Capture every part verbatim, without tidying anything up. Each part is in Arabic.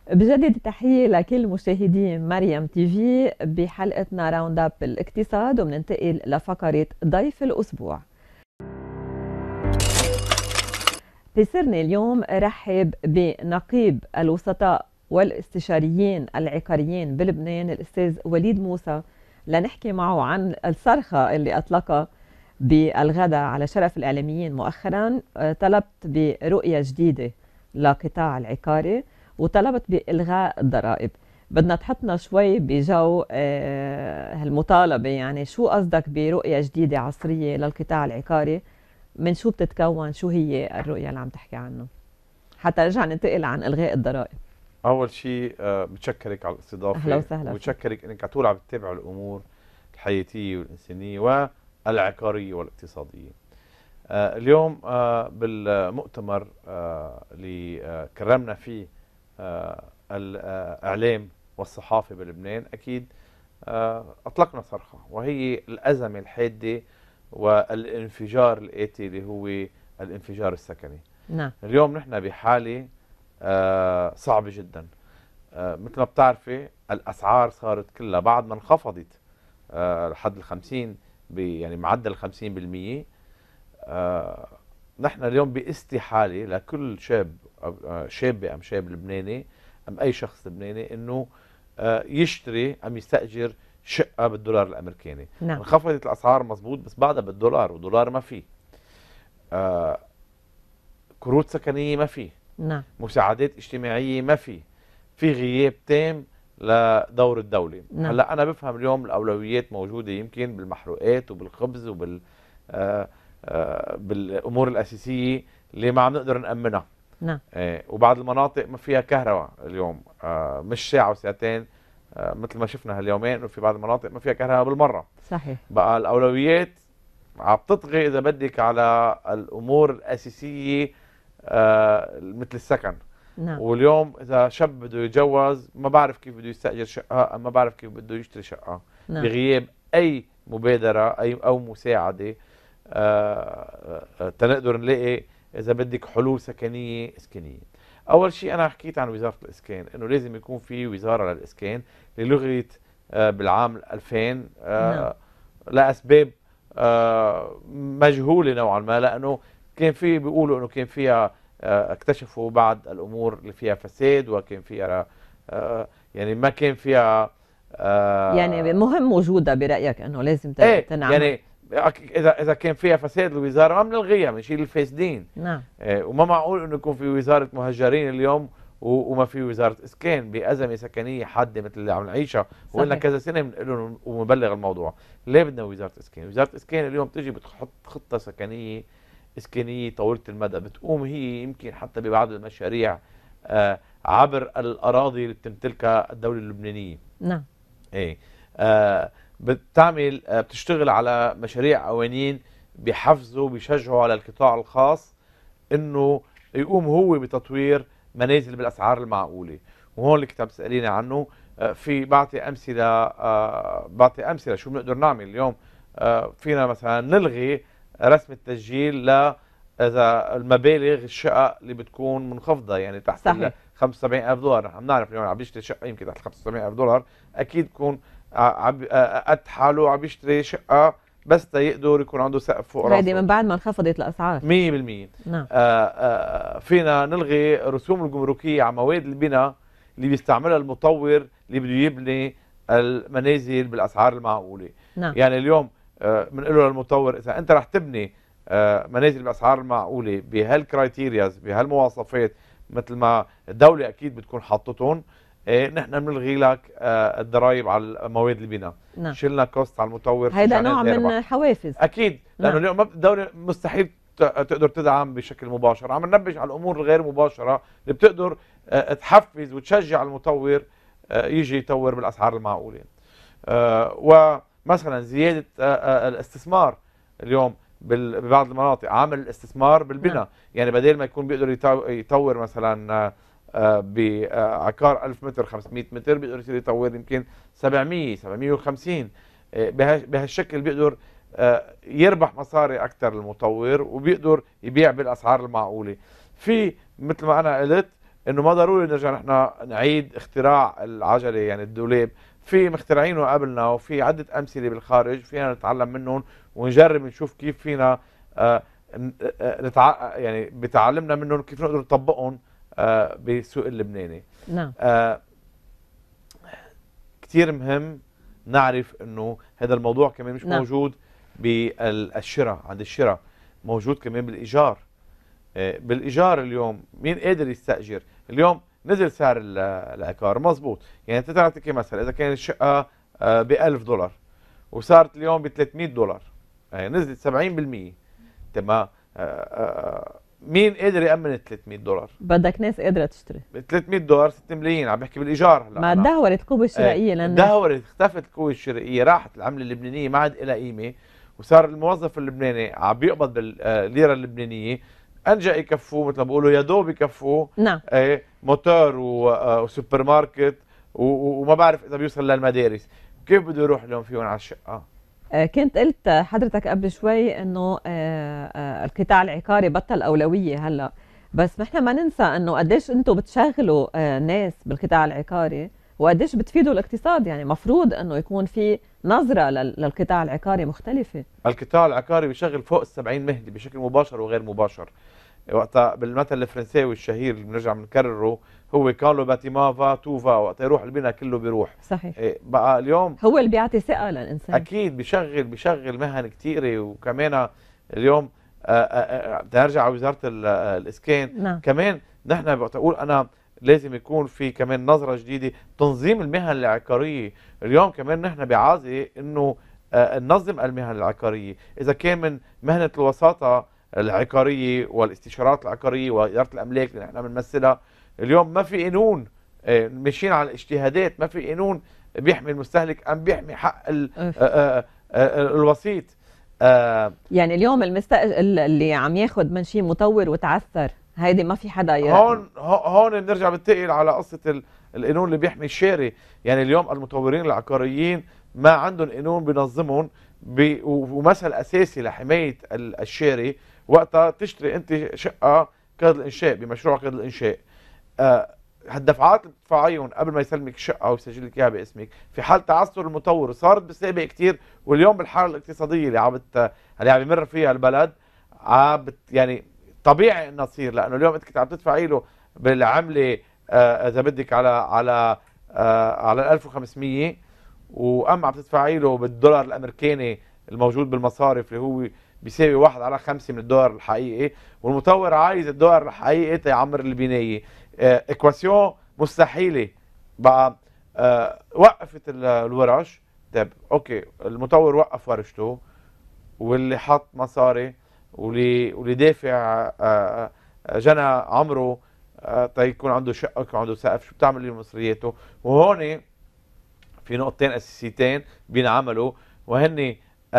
بجدد تحية لكل مشاهدين مريم تي في بحلقتنا راوند اب الاقتصاد، وبننتقل لفقرة ضيف الأسبوع. بيسرني اليوم رحب بنقيب الوسطاء والاستشاريين العقاريين بلبنان الأستاذ وليد موسى لنحكي معه عن الصرخة اللي أطلقها بالغداء على شرف الإعلاميين مؤخرا. طلبت برؤية جديدة لقطاع العقاري وطلبت بإلغاء الضرائب. بدنا تحطنا شوي بجو هالمطالبة، يعني شو قصدك برؤية جديدة عصرية للقطاع العقاري؟ من شو بتتكون؟ شو هي الرؤية اللي عم تحكي عنه حتى نرجع ننتقل عن إلغاء الضرائب؟ أول شيء بتشكرك على الاستضافة، أهلا وسهلا، وبتشكرك إنك على طول عم تتابعوا الأمور الحياتية والإنسانية والعقارية والاقتصادية. اليوم بالمؤتمر اللي كرمنا فيه الإعلام والصحافة بلبنان أكيد أطلقنا صرخة، وهي الأزمة الحادة والانفجار الآتي اللي هو الانفجار السكني. نعم. اليوم نحن بحالة صعبة جدا. مثل ما بتعرفي الأسعار صارت كلها بعد ما انخفضت لحد الخمسين، يعني معدل الخمسين بالمية. نحن اليوم باستحالة لكل شاب شابة أم شاب لبناني أم أي شخص لبناني إنه يشتري أم يستأجر شقة بالدولار الأمريكاني. نعم. انخفضت الأسعار مزبوط، بس بعدها بالدولار، والدولار ما فيه. آه كروت سكنية ما فيه. نعم. مساعدات اجتماعية ما فيه. في غياب تام لدور الدولة. نعم. هلا أنا بفهم اليوم الأولويات موجودة يمكن بالمحروقات وبالخبز وبال آه آه بالأمور الأساسية اللي ما عم نقدر نأمنها. نعم. آه وبعض المناطق ما فيها كهرباء اليوم، آه مش ساعة وساعتين آه مثل ما شفنا هاليومين، وفي بعض المناطق ما فيها كهرباء بالمرة. صحيح. بقى الأولويات عم تطغي إذا بدك على الأمور الأساسية آه مثل السكن. نعم. واليوم إذا شاب بده يتجوز ما بعرف كيف بده يستأجر شقة، ما بعرف كيف بده يشتري شقة. نعم. بغياب أي مبادرة أي أو مساعدة آه آه تنقدر نلاقي إذا بدك حلول سكنية إسكانية. أول شيء أنا حكيت عن وزارة الإسكان، إنه لازم يكون في وزارة للإسكان اللي لغيت آه بالعام ألفين آه نعم. لأسباب آه مجهولة نوعا ما، لأنه كان في بيقولوا إنه كان فيها آه اكتشفوا بعض الأمور اللي فيها فساد، وكان فيها آه يعني ما كان فيها آه يعني مهم وجودها برأيك إنه لازم تنعمل. يعني اذا اذا كان فيها فساد الوزاره ما بنلغيها، بنشيل الفاسدين. نعم. آه وما معقول انه يكون في وزاره مهجرين اليوم وما في وزاره اسكان بازمه سكنيه حاده مثل اللي عم نعيشها، وقلنا كذا سنه بنقول ومبلغ الموضوع. ليه بدنا وزاره اسكان؟ وزاره اسكان اليوم بتيجي بتحط خطه سكنيه اسكانيه طويله المدى، بتقوم هي يمكن حتى ببعض المشاريع آه عبر الاراضي اللي بتمتلكها الدوله اللبنانيه. نعم. ايه آه بتعمل بتشتغل على مشاريع قوانين بيحفزوا بيشجعوا على القطاع الخاص انه يقوم هو بتطوير منازل بالاسعار المعقوله. وهون اللي كنت عم تساليني عنه، في بعطي امثله بعطي امثله شو بنقدر نعمل اليوم. فينا مثلا نلغي رسم التسجيل ل اذا المبالغ الشقق اللي بتكون منخفضه، يعني تحت ال خمسة وسبعين ألف دولار. عم نعرف اليوم عم بيشتري شقه يمكن تحت خمسة وسبعين ألف دولار، اكيد بكون قد حاله عم بيشتري شقه بس تيقدر يكون عنده سقف فوق راسه. هيدي من بعد ما انخفضت الاسعار مية بالمية. نعم. آآ آآ فينا نلغي الرسوم الجمركيه على مواد البناء اللي بيستعملها المطور اللي بده يبني المنازل بالاسعار المعقوله. نعم. يعني اليوم بنقول له للمطور اذا انت رح تبني منازل باسعار معقوله بهالكرايتيرياز بهالمواصفات مثل ما الدوله اكيد بتكون حاطتهم، إيه نحن بنلغي لك آه الضرائب على مواد البناء. نعم. شلنا كوست على المطور. هيدا نوع من الحوافز اكيد، لانه نعم. اليوم الدوله مستحيل تقدر تدعم بشكل مباشر. عم ننبش على الامور الغير مباشره اللي بتقدر آه تحفز وتشجع المطور آه يجي يطور بالاسعار المعقوله. آه ومثلا زياده آه آه الاستثمار اليوم ببعض المناطق، عامل الاستثمار بالبناء. نعم. يعني بدل ما يكون بيقدر يطور مثلا آه بعقار ألف متر خمسمية متر، بيقدر يصير يطور يمكن سبعمية سبعمية وخمسين. بهالشكل بيقدر يربح مصاري اكثر المطور، وبيقدر يبيع بالاسعار المعقوله. في مثل ما انا قلت انه ما ضروري نرجع نحن نعيد اختراع العجله، يعني الدولاب في مخترعينه قبلنا وفي عده امثله بالخارج فينا نتعلم منهم ونجرب نشوف كيف فينا آه نتع... يعني بتعلمنا منهم كيف نقدر نطبقهم آه بالسوق اللبناني. نعم. آه كثير مهم نعرف انه هذا الموضوع كمان مش نعم. موجود بالشراء، عند الشراء موجود كمان بالايجار. آه بالايجار اليوم مين قادر يستاجر؟ اليوم نزل سعر العقار مزبوط، يعني انت تعطيك مثلا اذا كانت الشقه آه ب ألف دولار وصارت اليوم ب ثلاثمئة دولار، يعني نزلت سبعين بالمئة. تمام. مين قادر يأمن ثلاثمئة دولار؟ بدك ناس قادرة تشتري. ثلاثمئة دولار ستة ملايين، عم بحكي بالايجار هلا. ما تدهورت القوة الشرائية ايه للناس. تدهورت، اختفت القوة الشرائية، راحت العملة اللبنانية ما عاد لها قيمة، وصار الموظف اللبناني عم بيقبض بالليرة اللبنانية، انجا يكفوه مثل ما بيقولوا يا دوب يكفوه. نعم. ايه موتور وسوبر ماركت وما بعرف اذا بيوصل للمدارس، كيف بده يروح اليوم فيهم على الشقة؟ كنت قلت حضرتك قبل شوي انه القطاع العقاري بطل اولويه هلا، بس نحن ما ننسى انه قديش انتم بتشغلوا ناس بالقطاع العقاري وقديش بتفيدوا الاقتصاد، يعني مفروض انه يكون في نظره للقطاع العقاري مختلفه. القطاع العقاري بيشغل فوق السبعين مهنه بشكل مباشر وغير مباشر. وقتها بالمثل الفرنساوي الشهير اللي بنرجع بنكرره هو كان لو باتيما فا تو فا، وقت يروح البناء كله بيروح. صحيح. إيه بقى اليوم هو اللي بيعطي ثقه للانسان. اكيد بيشغل بيشغل مهن كثيره. وكمان اليوم بدي ارجع على وزاره الاسكان. نعم. كمان نحن بقول انا لازم يكون في كمان نظره جديده تنظيم المهن العقاريه. اليوم كمان نحن بعازه انه ننظم المهن العقاريه، اذا كان من مهنه الوساطه العقاريه والاستشارات العقاريه واداره الاملاك اللي نحن بنمثلها. اليوم ما في قانون ماشيين على الاجتهادات، ما في قانون بيحمي المستهلك ام بيحمي حق ال آآ آآ الوسيط. يعني اليوم المستأجر اللي عم ياخذ من شيء مطور وتعثر، هيدي ما في حدا ي... هون هون بنرجع بنتقل على قصه القانون اللي بيحمي الشاري. يعني اليوم المطورين العقاريين ما عندهم قانون بينظمهم ب... ومثل اساسي لحمايه الشاري. وقتها تشتري انت شقه قيد الانشاء بمشروع قيد الانشاء، آه هالدفعات اللي بتدفعيهم قبل ما يسلمك الشقه ويسجل لك اياها باسمك في حال تعثر المطور صارت بالسابق كثير، واليوم بالحاله الاقتصاديه اللي عم اللي عم يمر فيها البلد عم يعني طبيعي انها تصير، لانه اليوم انت كنت عم تدفعي له بالعمله آه اذا بدك على على آه على ألف وخمسمئة، واما عم تدفعي له بالدولار الامريكاني الموجود بالمصارف اللي هو بيساوي واحد على خمسة من الدولار الحقيقي، والمطور عايز الدولار الحقيقي تيعمر البنايه. اه اكواسيون مستحيله. بقى اه وقفت الورش. طيب اوكي المطور وقف ورشته، واللي حط مصاري واللي واللي دافع اه جنى عمره اه تيكون عنده شقه يكون عنده سقف، شو بتعمل له مصرياته؟ وهون في نقطتين اساسيتين بينعملوا، وهن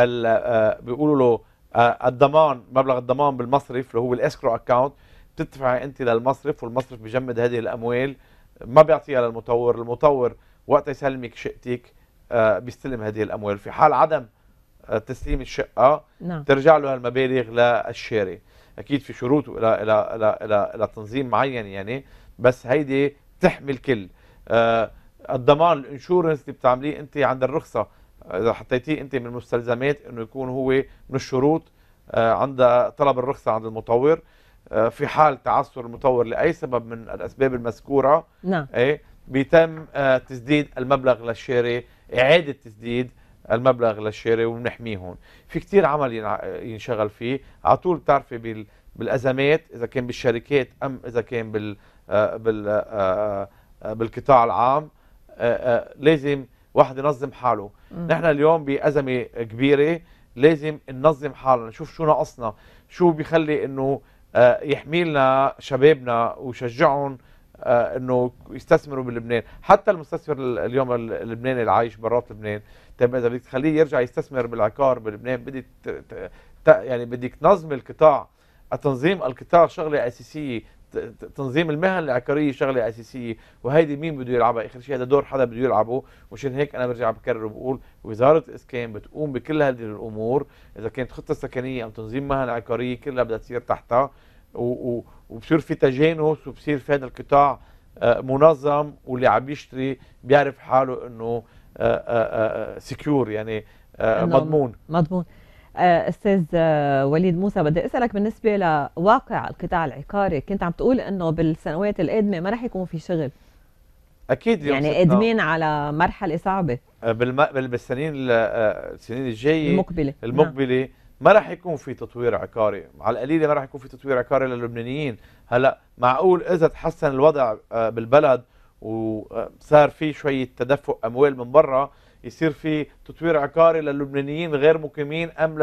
اه بيقولوا له الضمان، مبلغ الضمان بالمصرف اللي هو الاسكرو اكاونت، بتدفعي انت للمصرف والمصرف بيجمد هذه الاموال ما بيعطيها للمطور. المطور وقت يسلمك شقتك آه بيستلم هذه الاموال. في حال عدم آه تسليم الشقه نعم. ترجع له المبالغ للشاري. اكيد في شروط الى الى الى الى, إلى تنظيم معين يعني، بس هيدي تحمي الكل. آه الضمان الانشورنس اللي بتعمليه انت عند الرخصه اذا حطيتيه انت من المستلزمات انه يكون هو من الشروط آه عند طلب الرخصه عند المطور. آه في حال تعثر المطور لاي سبب من الاسباب المذكوره نعم ايه بيتم آه تسديد المبلغ للشاري، اعاده تسديد المبلغ للشاري وبنحميهم. في كثير عمل ينشغل فيه على طول. بتعرفي بالازمات اذا كان بالشركات ام اذا كان بال آه بال آه بالقطاع العام آه آه لازم واحد ينظم حاله. م. نحن اليوم بأزمة كبيرة لازم ننظم حالنا، نشوف شو ناقصنا، شو بيخلي انه آه يحمي لنا شبابنا ويشجعهم آه انه يستثمروا بلبنان. حتى المستثمر اليوم اللبناني اللي عايش برات لبنان، طيب اذا بدك تخليه يرجع يستثمر بالعقار بلبنان بدك يعني بدك تنظم القطاع. تنظيم القطاع شغله اساسيه، تنظيم المهن العقاريه شغله اساسيه، وهيدي مين بده يلعبها؟ اخر شيء هذا دور حدا بده يلعبه. ومشان هيك انا برجع بكرر وبقول وزاره الاسكان بتقوم بكل هذه الامور، اذا كانت خطه سكنيه او تنظيم مهن عقاريه كلها بدها تصير تحتها. وبصير في تجانس، وبصير في هذا القطاع منظم، واللي عم يشتري بيعرف حاله انه سكيور، يعني مضمون. مضمون. استاذ وليد موسى، بدي اسالك بالنسبه لواقع القطاع العقاري، كنت عم تقول انه بالسنوات القادمه ما رح يكون في شغل. اكيد يعني قادمين على مرحله صعبه بالم... بالسنين السنين الجايه المقبله المقبله نعم. ما راح يكون في تطوير عقاري، على القليله ما راح يكون في تطوير عقاري للبنانيين. هلا معقول اذا تحسن الوضع بالبلد وصار في شويه تدفق اموال من برا يصير في تطوير عقاري للبنانيين غير مقيمين ام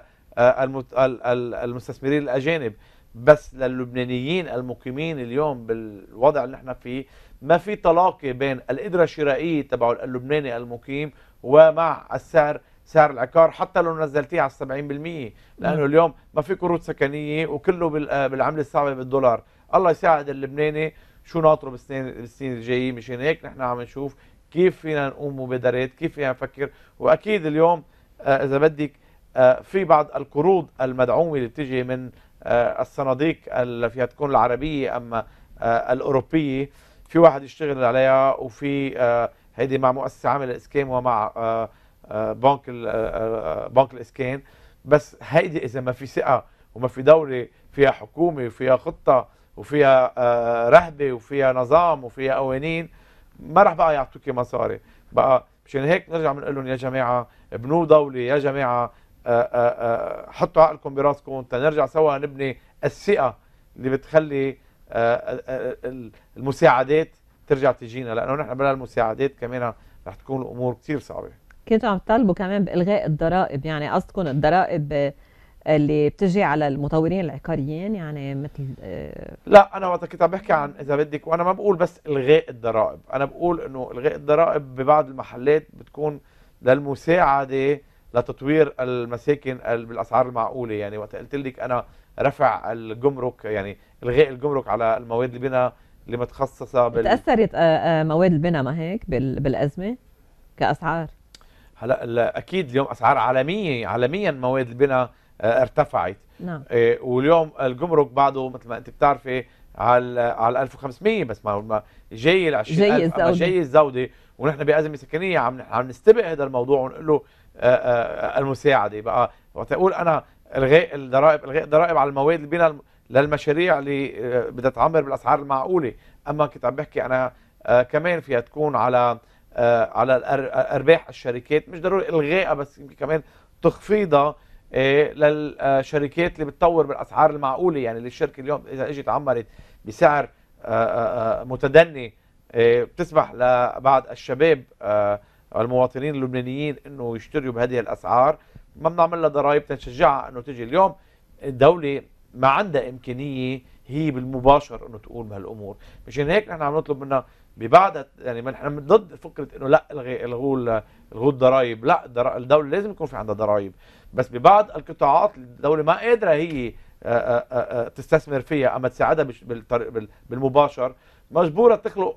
للمستثمرين الاجانب، بس للبنانيين المقيمين اليوم بالوضع اللي نحن فيه ما في تلاقي بين القدره الشرائيه تبع اللبناني المقيم ومع السعر، سعر العقار، حتى لو نزلتيه على سبعين بالمئة، لانه اليوم ما في قروض سكنيه وكله بالعمله الصعبه بالدولار. الله يساعد اللبناني شو ناطره بالسنين السنين الجايه. مشان هيك نحن عم نشوف كيف فينا نقوم مبادرات، كيف فينا نفكر. واكيد اليوم آه اذا بدك آه في بعض القروض المدعومه اللي بتجي من آه الصناديق اللي فيها تكون العربيه اما آه الاوروبيه، في واحد يشتغل عليها، وفي آه هيدي مع مؤسسه عامله الاسكان ومع آه آه بنك آه بنك الاسكان. بس هيدي اذا ما في ثقه وما في دوله فيها حكومه وفيها خطه وفيها آه رهبه وفيها نظام وفيها قوانين، ما راح بقى يعطوكي مصاري. بقى مشان هيك نرجع بنقول لهم يا جماعه ابنوا دوله، يا جماعه آآ آآ حطوا عقلكم براسكم تنرجع سوا نبني الثقه اللي بتخلي المساعدات ترجع تجينا، لانه نحن بلا المساعدات كمان رح تكون الامور كثير صعبه. كنتوا عم تطالبوا كمان بالغاء الضرائب، يعني قصدكم الضرائب اللي بتجي على المطورين العقاريين، يعني مثل آه لا انا وقت كنت عم بحكي عن اذا بدك، وانا ما بقول بس الغاء الضرائب، انا بقول انه الغاء الضرائب ببعض المحلات بتكون للمساعده لتطوير المساكن بالاسعار المعقوله. يعني وقت قلت لك انا رفع الجمرك، يعني الغاء الجمرك على المواد البناء اللي متخصصه بال تاثرت مواد البناء ما هيك بالازمه كاسعار؟ هلا اكيد اليوم اسعار عالميه عالميا مواد البناء ارتفعت. نعم. إيه واليوم الجمرك بعده مثل ما انت بتعرفي على على ألف وخمسمئة، بس ما جاي ال عشرين ألف، اما جاي الزوده، ونحن بازمه سكنيه عم عم نستبق هذا الموضوع ونقول له المساعده. بقى وقت اقول انا الغاء الضرائب، الغاء الضرائب على المواد البناء للمشاريع اللي بدها تعمر بالاسعار المعقوله. اما كنت عم بحكي انا كمان فيها تكون على على ارباح الشركات، مش ضروري الغائها بس يمكن كمان تخفيضها إيه للشركات اللي بتطور بالاسعار المعقوله. يعني الشركه اليوم اذا اجت عمرت بسعر متدني إيه بتسمح لبعض الشباب المواطنين اللبنانيين انه يشتروا بهذه الاسعار، ما بنعمل لها ضرائب تنشجعها انه تجي. اليوم الدوله ما عندها امكانيه هي بالمباشر انه تقوم بهالامور، مشان هيك نحن عم نطلب منها ببعض، يعني نحن ضد فكره انه لا الغي الغوا الغوا الضرائب، لا الدوله لازم يكون في عندها ضرائب، بس ببعض القطاعات الدوله ما قادره هي تستثمر فيها اما تساعدها بالمباشر، مجبوره تخلق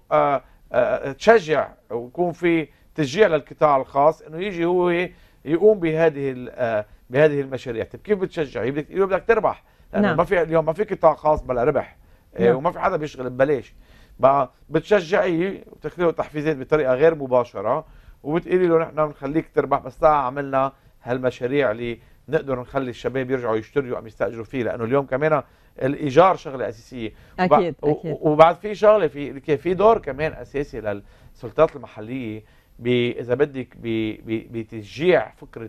تشجع ويكون في تشجيع للقطاع الخاص انه يجي هو يقوم بهذه بهذه المشاريع. طيب كيف بتشجع؟ بدك بدك تربح، لانه نعم. ما في اليوم ما في قطاع خاص بلا ربح، نعم. وما في حدا بيشتغل ببلاش. بقى بتشجعيه وتخلي له تحفيزات بطريقه غير مباشره، وبتقولي له نحن بنخليك تربح بس تعال عملنا هالمشاريع اللي نقدر نخلي الشباب يرجعوا يشتروا ام يستاجروا فيه، لانه اليوم كمان الايجار شغله اساسيه. اكيد اكيد. وبعد في شغله في في دور كمان اساسي للسلطات المحليه اذا بدك بتشجيع فكره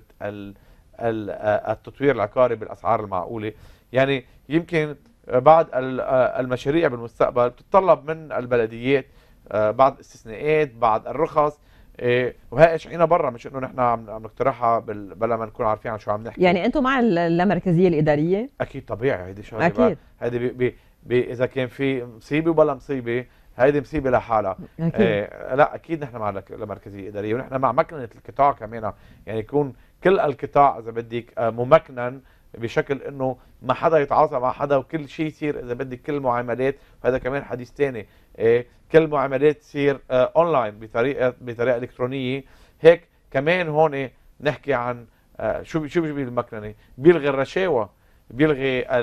التطوير العقاري بالاسعار المعقوله. يعني يمكن بعض المشاريع بالمستقبل بتتطلب من البلديات بعض استثناءات، بعض الرخص، وهي شيء برا، مش انه نحن عم نقترحها بلا ما نكون عارفين عن شو عم نحكي. يعني انتم مع اللامركزيه الاداريه؟ اكيد طبيعي، هيدي شغله اكيد. هيدي بي بي بي اذا كان في مصيبه وبلا مصيبه هيدي مصيبه لحالها. أكيد. آه لا اكيد نحن مع اللامركزيه الاداريه، ونحن مع مكننه القطاع كمان، يعني يكون كل القطاع اذا بدك ممكنن بشكل انه ما حدا يتعاطى مع حدا، وكل شيء يصير اذا بدك كل المعاملات، وهذا كمان حديث ثاني، إيه كل المعاملات تصير آه اونلاين بطريقه بطريقه الكترونيه. هيك كمان هون نحكي عن آه شو شو بيجي بالمكننه، بيلغي الرشاوى، بيلغي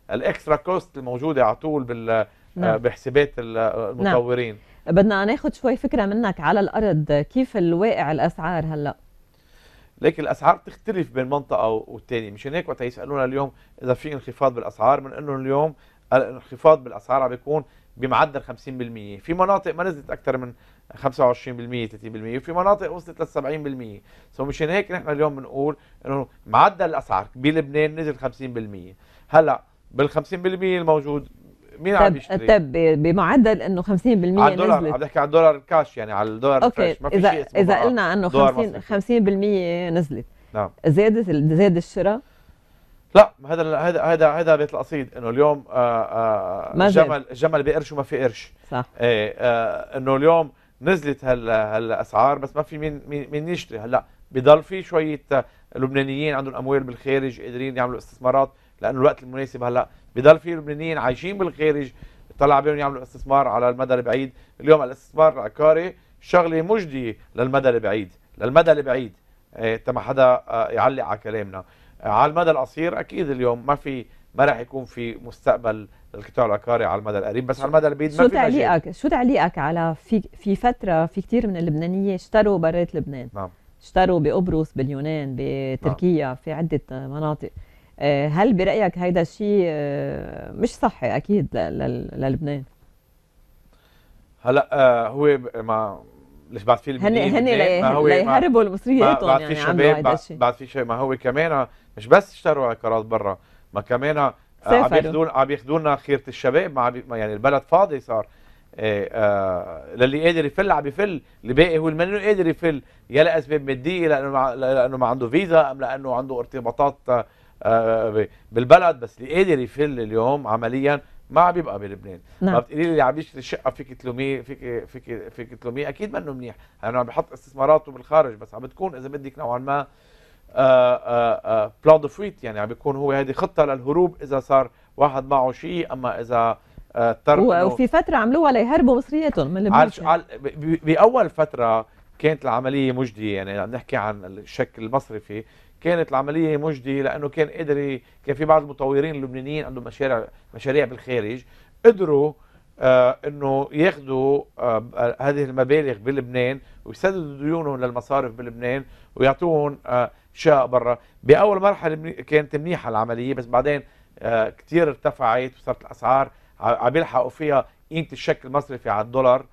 الاكسترا كوست الموجوده على طول بال نعم. بحسابات المطورين. نعم. بدنا ناخذ شوي فكره منك على الارض، كيف الواقع الاسعار هلا؟ لكن الاسعار بتختلف بين منطقه والثانيه، مشان هيك وقت يسالونا اليوم اذا في انخفاض بالاسعار، من انه اليوم الانخفاض بالاسعار عم بيكون بمعدل خمسين بالمئة، في مناطق ما نزلت اكثر من خمسة وعشرين بالمئة ثلاثين بالمئة، وفي مناطق وصلت لل سبعين بالمئة، سو مشان هيك نحن اليوم بنقول انه معدل الاسعار بلبنان نزل خمسين بالمئة. هلا بال خمسين بالمئة الموجود مين عم يشتري؟ طب بمعدل انه خمسين بالمئة على الدولار، نزلت، عم بحكي على الدولار الكاش، يعني على الدولار الفريش، ما في إذا شيء اسمه اذا قلنا انه خمسين خمسين بالمئة نزلت، نعم زادت زاد الشراء؟ لا، هذا هذا هذا هذا بيت القصيد، انه اليوم آآ آآ الجمل الجمل بقرش وما في قرش. صح. ايه انه اليوم نزلت هالاسعار بس ما في مين مين يشتري. هلا بضل في شويه لبنانيين عندهم اموال بالخارج قادرين يعملوا استثمارات، لانه الوقت المناسب هلا بضل في لبنانيين عايشين بالخارج طلع بيهم يعملوا استثمار على المدى البعيد. اليوم الاستثمار العقاري شغله مجديه للمدى البعيد، للمدى البعيد ايه ما حدا يعلق على كلامنا. على المدى القصير اكيد اليوم ما في ما راح يكون في مستقبل للقطاع العقاري على المدى القريب، بس على المدى البعيد ما شو في تعليقك مجال. شو تعليقك على في في فتره في كثير من اللبنانيه اشتروا برات لبنان؟ نعم. اشتروا بقبرص، باليونان، بتركيا، نعم. في عده مناطق. هل برايك هيدا الشيء مش صحي اكيد للبنان؟ هلا آه هو ما ليش بعد في لبنانيين هن هن ليهربوا المصرياتهم، بعد يعني في شباب بعد, بعد في شيء، ما هو كمان مش بس اشتروا عقارات برا، ما كمان آه عم ياخذون عم ياخذونا خيره الشباب، ما يعني البلد فاضي صار. آه آه للي قادر يفل عم يفل، اللي باقي هو اللي ما قادر يفل، يا لاسباب ماديه لانه لانه ما عنده فيزا، ام لانه عنده ارتباطات آه بالبلد، بس اللي قادر يفل اليوم عمليا ما عم يبقى بلبنان. نعم. ما بتقولي لي اللي عم يشتري الشقه فيك تلوميه، فيك فيك فيك تلوميه، اكيد منه منيح، لانه يعني عم بيحط استثماراته بالخارج، بس عم بتكون اذا بدك نوعا ما بلان دو فويت، يعني عم بيكون هو هذه خطه للهروب اذا صار واحد معه شيء، اما اذا اضطر آه وفي فتره عملوها ليهربوا مصرياتهم من لبنان. باول فتره كانت العمليه مجديه، يعني عم نحكي عن الشكل المصرفي، كانت العمليه مجديه لانه كان قدر كان في بعض المطورين اللبنانيين عندهم مشاريع مشاريع بالخارج، قدروا آه انه ياخذوا آه هذه المبالغ بلبنان ويسددوا ديونهم للمصارف بلبنان ويعطوهم آه شقق برا. باول مرحله كانت منيحه العمليه، بس بعدين آه كثير ارتفعت وصارت الاسعار عم بيلحقوا فيها قيمه الشكل المصرفي على الدولار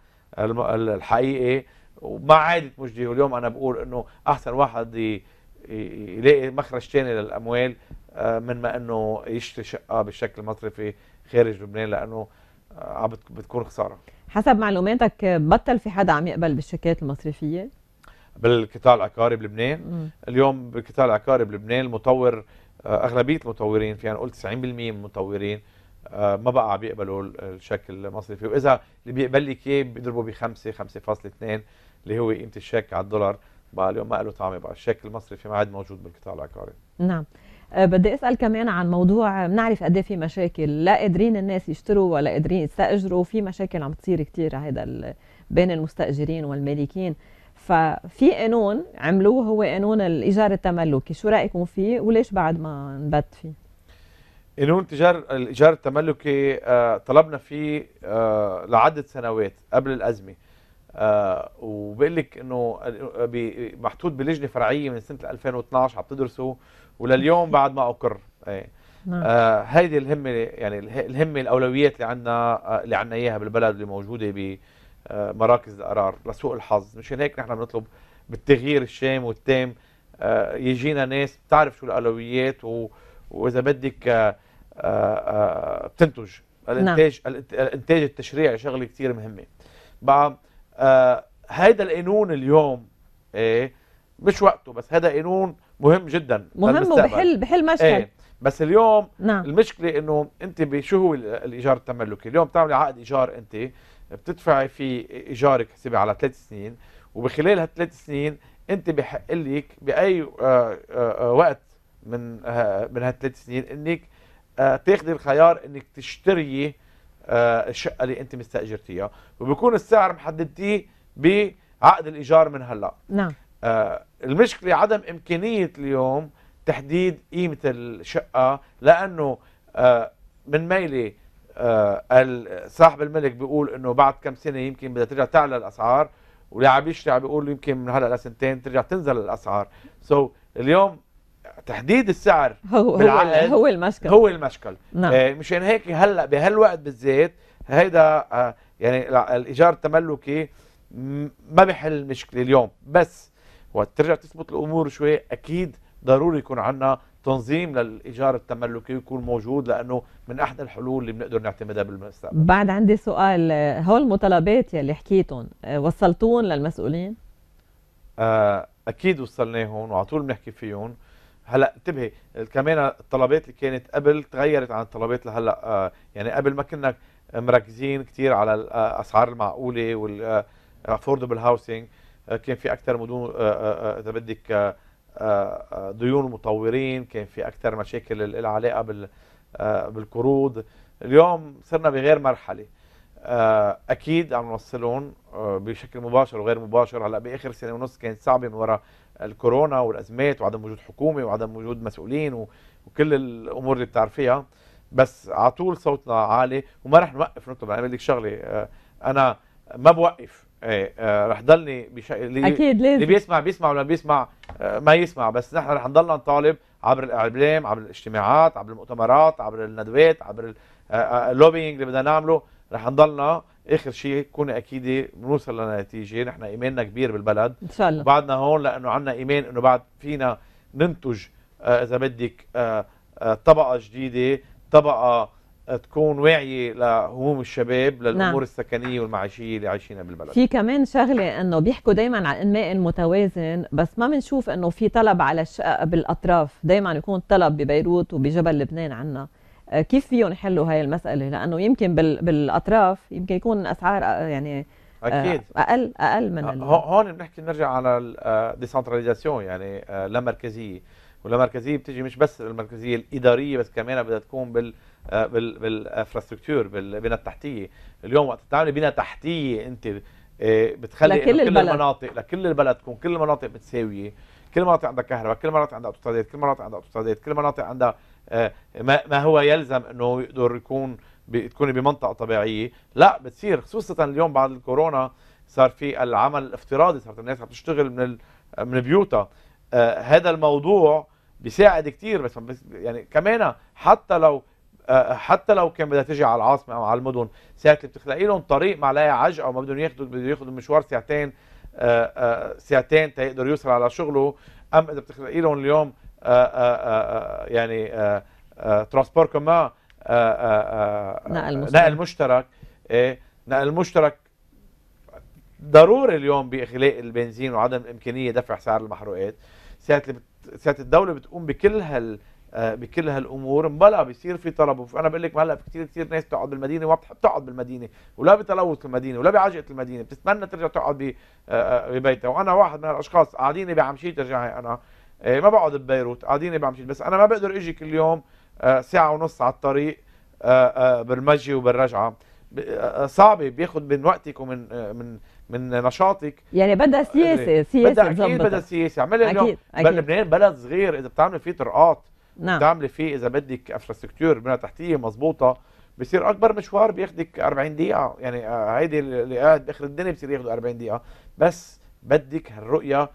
الحقيقي، وما عادت مجديه. واليوم انا بقول انه احسن واحد يلاقي مخرج ثاني للاموال من ما انه يشتري شقه بالشكل المصرفي خارج لبنان، لانه عم بتكون خساره. حسب معلوماتك بطل في حدا عم يقبل بالشيكات المصرفيه بالقطاع العقاري بلبنان؟ م. اليوم بالقطاع العقاري بلبنان المطور اغلبيه المطورين، فينا نقول تسعين بالمئة من المطورين ما بقى عم بيقبلوا الشكل المصرفي، واذا اللي بيقبل لك اياه بيضربوا بخمسه خمسة فاصلة اثنين اللي هو قيمه الشيك على الدولار. بقى اليوم ما له طعمه، بقى الشكل المصرفي ما عاد موجود بالقطاع العقاري. نعم. أه بدي اسال كمان عن موضوع، بنعرف قد ايه في مشاكل، لا قادرين الناس يشتروا ولا قادرين يستاجروا، في مشاكل عم تصير كثير هذا بين المستاجرين والمالكين. ففي قانون عملوه هو قانون الايجار التملكي، شو رايكم فيه وليش بعد ما نبت فيه؟ قانون تجار الايجار التملكي آه طلبنا فيه آه لعده سنوات قبل الازمه، آه وبقول لك انه محطوط بلجنه فرعيه من سنه ألفين واثنعش عم تدرسه، ولليوم بعد ما اقر. ايه آه هيدي الهمه، يعني الهمه الاولويات اللي عندنا آه اللي عندنا اياها بالبلد اللي موجوده بمراكز القرار لسوء الحظ. مشان هيك نحن بنطلب بالتغيير الشام والتام آه يجينا ناس بتعرف شو الاولويات، و واذا بدك آه آه بتنتج الانتاج. نعم. الانتاج التشريعي شغله كثير مهمه. بقى آه هيدا القانون اليوم ايه مش وقته، بس هذا قانون مهم جدا مهم وبحل بحل مشكل. ايه بس اليوم نعم. المشكله انه انت بشو هو الايجار التملكي؟ اليوم بتعملي عقد ايجار، انت بتدفعي في ايجارك حسبي على ثلاث سنين، وبخلال هالثلاث سنين انت بحق لك باي آه آه وقت من آه من هالثلاث سنين انك آه تاخذي الخيار انك تشتري آه الشقه اللي انت مستاجرتيها، وبيكون السعر محددتيه بعقد الايجار من هلا. نعم. آه المشكله عدم امكانيه اليوم تحديد قيمه الشقه، لانه آه من ميلي آه صاحب الملك بيقول انه بعد كم سنه يمكن بدها ترجع تعلى الاسعار، واللي عم يشتري عم بيقول يمكن من هلا لسنتين ترجع تنزل الاسعار. سو so اليوم تحديد السعر هو بالعقد هو المشكل هو المشكل. نعم. آه مشان هيك هلا بهالوقت بالذات هيدا آه يعني الايجار التملكي ما بيحل المشكله اليوم، بس وقت ترجع تثبت الامور شوي اكيد ضروري يكون عندنا تنظيم للايجار التملكي يكون موجود، لانه من احد الحلول اللي بنقدر نعتمدها بالمستقبل. بعد عندي سؤال، هول المطالبات يلي حكيتهم وصلتون للمسؤولين؟ آه اكيد وصلناهم وعلى طول بنحكي فيهم. هلا انتبهي كمان الطلبات اللي كانت قبل تغيرت عن الطلبات اللي هلا. آه يعني قبل ما كنا مركزين كثير على الاسعار المعقوله والافوردبل هاوسنج، كان في اكثر مدون اذا بدك ديون المطورين، كان في اكثر مشاكل لها علاقه بال بالقروض. اليوم صرنا بغير مرحله. اكيد عم نوصلهم بشكل مباشر وغير مباشر. هلا باخر سنه ونص كانت صعبه من وراء الكورونا والازمات وعدم وجود حكومه وعدم وجود مسؤولين وكل الامور اللي بتعرفيها، بس على طول صوتنا عالي وما رح نوقف نطلب. انا بدي لك شغله، انا ما بوقف. ايه آه رح ضلني بشكل اللي اكيد لازم اللي بيسمع بيسمع ولا بيسمع آه ما يسمع، بس نحن رح نضلنا نطالب عبر الاعلام، عبر الاجتماعات، عبر المؤتمرات، عبر الندوات، عبر اللوبينج اللي بدنا نعمله. رح نضلنا اخر شيء كون اكيدي بنوصل لنتيجه. نحن ايماننا كبير بالبلد ان شاء الله، وبعدنا هون لانه عندنا ايمان انه بعد فينا ننتج آه اذا بدك آه آه طبقه جديده، طبقه تكون واعيه لهموم الشباب، للامور نعم. السكنيه والمعيشيه اللي عايشينها بالبلد. في كمان شغله انه بيحكوا دائما عن الانماء المتوازن، بس ما بنشوف انه في طلب على الشقق بالاطراف. دائما يكون طلب ببيروت وبجبل لبنان عنا. كيف فيهم يحلوا هاي المساله؟ لانه يمكن بالاطراف يمكن يكون الاسعار يعني اكيد اقل اقل من هون بنحكي نرجع على الديسنتراليزاسيون، يعني لا مركزيه. ولا مركزيه بتجي مش بس المركزيه الاداريه، بس كمان بدها تكون بال بال بالانفراستراكشر، بالبنى التحتيه. اليوم وقت تعملي بنى تحتيه انت بتخلي لكل كل البلد. المناطق لكل البلد تكون كل المناطق متساويه، كل مناطق عندها كهرباء، كل مناطق عندها اوتوسترادات، كل مناطق عندها اوتوسترادات، كل مناطق عندها ما هو يلزم انه يقدر يكون تكوني بمنطقه طبيعيه. لا بتصير، خصوصا اليوم بعد الكورونا صار في العمل الافتراضي، صارت الناس عم تشتغل من من بيوتها. آه هذا الموضوع بيساعد كثير، بس يعني كمان حتى لو آه حتى لو كان بدها تجي على العاصمه او على المدن، ساعه اللي بتخلقي لهم طريق ما عليها عجقه وما بدهم ياخذوا بدهم ياخذوا مشوار ساعتين آه آه ساعتين تيقدر يوصل على شغله. ام اذا بتخلقي لهم اليوم آه آه آه يعني آه آه ترانسبور كومان، نقل مشترك، نقل مشترك ايه نقل مشترك ضروري اليوم باخلاء البنزين وعدم الامكانيه دفع سعر المحروقات. ساعه ساعه الدوله بتقوم بكل هال بكل هالامور مبلا بيصير في طلب. انا بقول لك هلا في كثير كثير ناس بتقعد بالمدينه وما بتحب تقعد بالمدينه، ولا بتلوث المدينه ولا بعجقه المدينه، بتتمنى ترجع تقعد ببيتها. وانا واحد من الاشخاص قاعدين بعمشيت ترجعي، انا ما بقعد ببيروت، قاعدين بعمشيت، بس انا ما بقدر اجي كل يوم ساعه ونص على الطريق بالمجي وبالرجعه. صعبه، بياخذ من وقتك ومن من من نشاطك. يعني بدها سياسه سياسه بدها اكيد بدها سياسه. اعملي اليوم لبنان بلد صغير، اذا بتعملي فيه طرقات، نعم، بتعملي فيه اذا بدك انفراستراكشر بنى تحتيه مضبوطه، بصير اكبر مشوار بياخذك أربعين دقيقه. يعني هيدي اللي قاعد باخر الدنيا بصير ياخذوا أربعين دقيقه. بس بدك هالرؤيه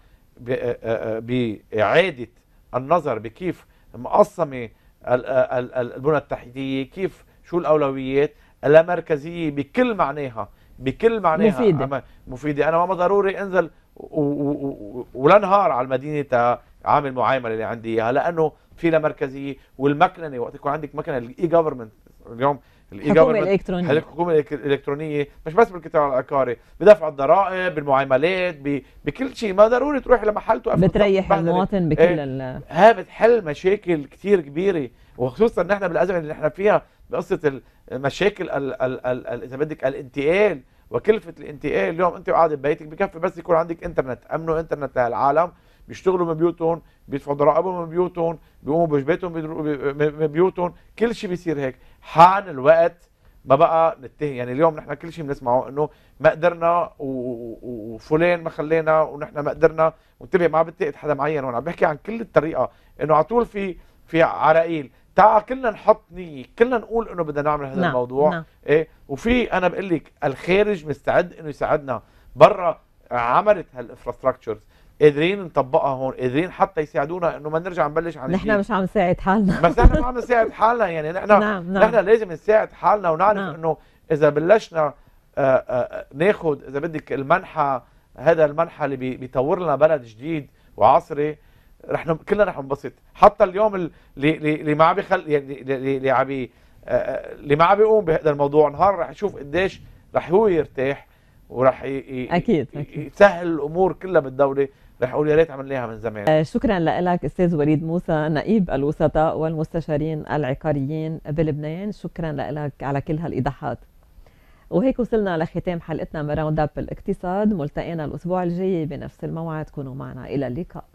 باعاده النظر بكيف مقسمه البنى التحتيه، كيف شو الاولويات، اللامركزيه بكل معناها، بكل معناها مفيدة. مفيدة. أنا ما ضروري أنزل ولا نهار على المدينة تا عامل معاملة اللي عندي إياها، لأنه في لها مركزية. والمكننة وقت يكون عندك مكنة الإي جفرمنت اليوم، الإي جفرمنت الإلكترونية، الحكومة الإلكترونية مش بس بالقطاع العقاري، بدفع الضرائب، بالمعاملات، بكل شيء. ما ضروري تروحي لمحل توقف بتريح المواطن بكل ايه ال ها بتحل مشاكل كثير كبيرة، وخصوصا نحن بالأزمة اللي نحن فيها بقصة المشاكل إذا بدك الانتقال وكلفة الانتقال. اليوم انت قاعد ببيتك بكفي بس يكون عندك انترنت، امنوا انترنت للعالم، بيشتغلوا من بيوتهم، بيدفعوا ضرائبهم من بيوتهم، بيقوموا بواجباتهم من بيوتهم، كل شيء بيصير هيك. حان الوقت ما بقى نتهم. يعني اليوم نحن كل شيء بنسمعه انه ما قدرنا وفلان ما خلينا ونحن ما قدرنا. وانتبه ما بتقيد حدا معين، وانا عم بحكي عن كل الطريقه انه على طول في في عراقيل. تعال كلنا نحط نيه، كلنا نقول انه بدنا نعمل هذا نعم. الموضوع. نعم. ايه وفي انا بقول لك الخارج مستعد انه يساعدنا، برا عملت هالانفراستراكشرز قادرين نطبقها هون، قادرين حتى يساعدونا انه ما نرجع نبلش عن نحن مش عم نساعد حالنا. بس نحن ما عم نساعد حالنا، يعني نحن نعم. نحن نعم. لازم نساعد حالنا ونعرف نعم. انه اذا بلشنا آآ آآ ناخذ اذا بدك المنحى، هذا المنحى اللي بي بيطور لنا بلد جديد وعصري، رح نم... كلنا رح ننبسط. حتى اليوم اللي اللي ما عم بيخل يعني اللي اللي عم بي اللي ما عم بيقوم بهذا الموضوع، نهار رح يشوف قديش رح هو يرتاح ورح ي... ي... اكيد اكيد يسهل الامور كلها بالدوله، رح يقول يا ريت عملناها من زمان. شكرا لك استاذ وليد موسى، نقيب الوسطاء والمستشارين العقاريين بلبنان. شكرا لك على كل هالايضاحات. وهيك وصلنا لختام حلقتنا من راوند اب الاقتصاد. ملتقينا الاسبوع الجاي بنفس الموعد، كونوا معنا، الى اللقاء.